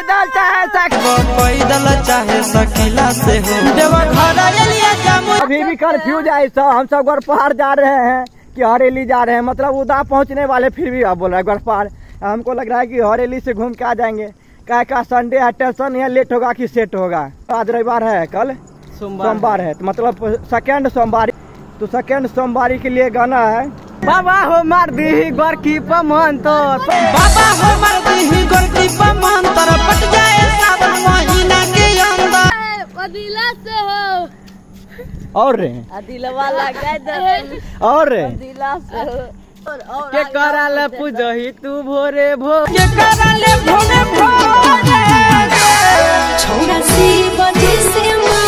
पैदल चाहे सकीला से हो अभी भी कंफ्यूज है सब। हम सब गढ़पार जा रहे हैं कि हरेली जा रहे हैं, मतलब उदा पहुंचने वाले, फिर भी आप बोल रहे हैं गढ़पार। हमको लग रहा है कि हरेली से घूम के आ जाएंगे। क्या का संडे है, टेंशन है, लेट होगा कि सेट होगा। आज रविवार है, कल सोमवार है, तो मतलब सेकेंड सोमवारी। तो सेकेंड सोमवारी के लिए गाना है बाबा हो मार दी गोर की पमन तो बाबा हो मार दी गोर की पमन तो पट जाए सावन महीना के अंदर अदिला से हो और रे अदिला वाला और रे अदिला से हो के कराले पूजही तू भोरे भोर के कराले भोरे भोरे छोरा सी बजे से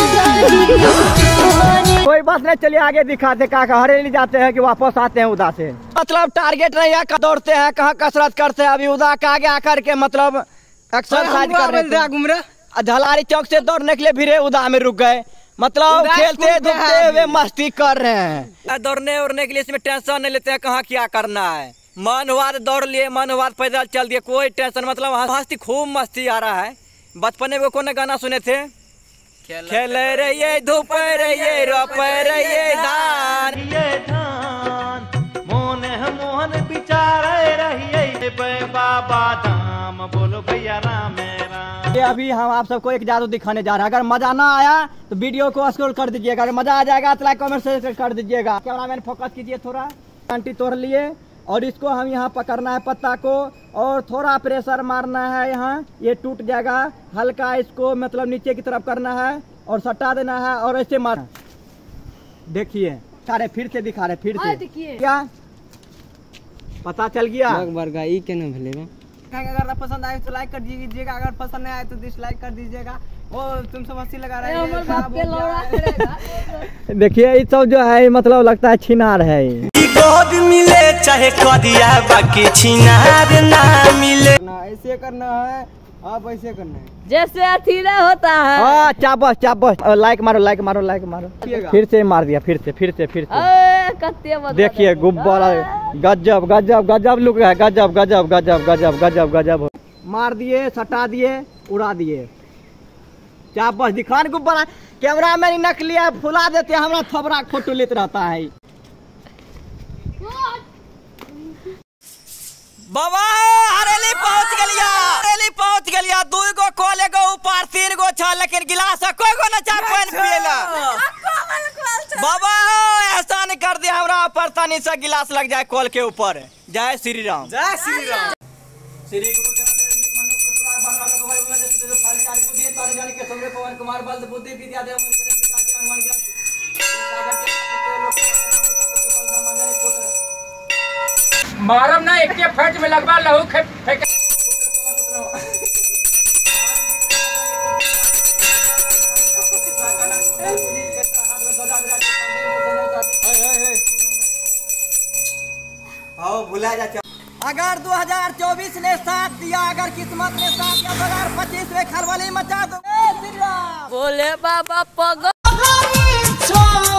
कोई बात नहीं, चलिए आगे दिखाते का हरेली जाते हैं कि वापस आते हैं उदा से। मतलब टारगेट नहीं है, दौड़ते हैं कहाँ कसरत करते हैं। अभी उदा का आगे आकर के मतलब एक्सरसाइज कर रहे हैं। ढलारी चौक से दौड़ने के लिए फिर उदा में रुक गए, मतलब खेलते धूपते हुए मस्ती कर रहे हैं। दौड़ने उड़ने के लिए इसमें टेंशन नहीं लेते हैं कहाँ क्या करना है। मन हुआ तो दौड़ लिए, मन हुआ तो पैदल चल दिए, कोई टेंशन। मतलब मस्ती खूब मस्ती आ रहा है। बचपन में कौन गाना सुने थे, खेल रहिए धूप रहिए रोप रहिए धान मोहन बिचार रहिए बाबा धाम बोलो भैया राम राम। अभी हम आप सबको एक जादू दिखाने जा रहे हैं। अगर मजा ना आया तो वीडियो को स्क्रॉल कर दीजिएगा, अगर मजा आ जाएगा तो लाइक कमेंट शेयर कर दीजिएगा। कैमरामैन फोकस कीजिए थोड़ा। आंटी तोड़ लिए और इसको हम यहाँ पकड़ना है पत्ता को और थोड़ा प्रेशर मारना है। यहाँ ये टूट जाएगा, हल्का इसको मतलब नीचे की तरफ करना है और सटा देना है और ऐसे मार। देखिए सारे फिर से दिखा रहे, फिर से क्या पता चल गया। अगर पसंद आए तो लाइक कर दीजिएगा, अगर पसंद नहीं आए तो डिसलाइक कर दीजिएगा। और तुम सब हंसी लगा रहे हैं। देखिए ये सब जो है मतलब लगता है छिनार है। मिले चाहे कदिया बाकी छिनार ना मिले। ऐसे करना है, आप ऐसे करना है जैसे अथीरा होता है। चाबस चाबस लाइक मारो लाइक मारो लाइक मारो। फिर से मार दिया, फिर से देखिए गुब्बारा गजब गजब गजब लुक है, गजब गजब गजब गजब गजब गजब। मार दिए, सटा दिए, उड़ा दिए। चाबस दिखान गुब्बारा। कैमरा मैन नकली है, फुला देते हैं, हमारा थबरा फोटो लेते रहता है। बाबा हरेली पहुंच गलिया 2 गो कॉल एगो ऊपर 3 गो छ, लेकिन गिलास कोई गो न चा पानी पिएला। बाबा ऐसा नहीं कर दिया हमरा पर तनी से गिलास लग जाए कॉल के ऊपर। जय श्री राम, जय श्री राम। श्री गुरु पवन कुमार बल बुद्धि विद्या देव मारम ना एक के फट में लगवा लहू फेंक। भुला जाते। अगर 2024 ने साथ दिया, अगर किस्मत ने साथ दिया, 2025 में खलबली मचा दो। बोले बाबा पगो